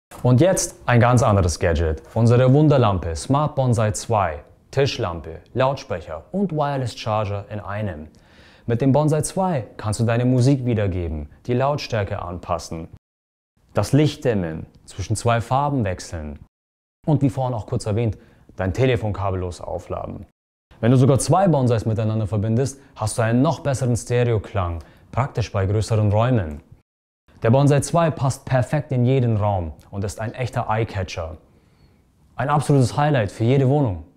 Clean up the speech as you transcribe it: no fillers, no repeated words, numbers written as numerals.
Und jetzt ein ganz anderes Gadget, unsere Wunderlampe Smart-Bonsai 2, Tischlampe, Lautsprecher und Wireless Charger in einem. Mit dem Bonsai 2 kannst du deine Musik wiedergeben, die Lautstärke anpassen, das Licht dimmen, zwischen zwei Farben wechseln und wie vorhin auch kurz erwähnt, dein Telefon kabellos aufladen. Wenn du sogar zwei Bonsais miteinander verbindest, hast du einen noch besseren Stereoklang, praktisch bei größeren Räumen. Der Bonsai 2 passt perfekt in jeden Raum und ist ein echter Eyecatcher. Ein absolutes Highlight für jede Wohnung.